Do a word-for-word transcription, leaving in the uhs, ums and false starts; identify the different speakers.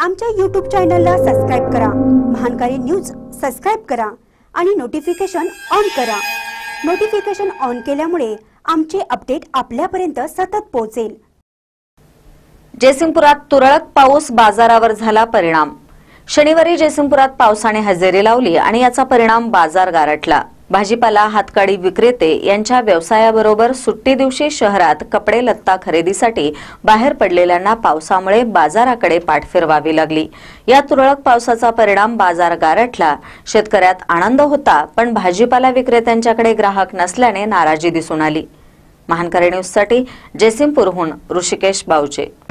Speaker 1: आमच्या यूट्यूब चॅनलला सबस्क्राइब करा, महानकारी न्यूज सबस्क्राइब करा आणि नोटिफिकेशन ऑन करा। नोटिफिकेशन ऑन केल्यामुळे आमचे अपडेट आपल्यापर्यंत सतत पोहोचेल।
Speaker 2: जयसिंगपुरात तुरळक पाऊस, बाजारावर झाला परिणाम। शनिवारी जयसिंगपुरात पावसाने हजेरी लावली आणि याचा परिणाम बाजार गारठला। भाजीपाला, हातकाडी विक्रेते यांच्या व्यवसायाबरोबर सुट्टी दिवशी शहरात कपडे लत्ता खरेदीसाठी बाहेर पडलेल्यांना पावसामुळे बाजाराकडे पाठ फिरवावी लागली। या तुरळक पावसाचा परिणाम बाजार गारठला। शेतकऱ्यात आनंद होता, पण भाजीपाला विक्रेत्यांच्याकडे ग्राहक नसल्याने नाराजी दिसून आली। महानकारी न्यूजसाठी जयसिंगपूरहून ऋषिकेश बावचे।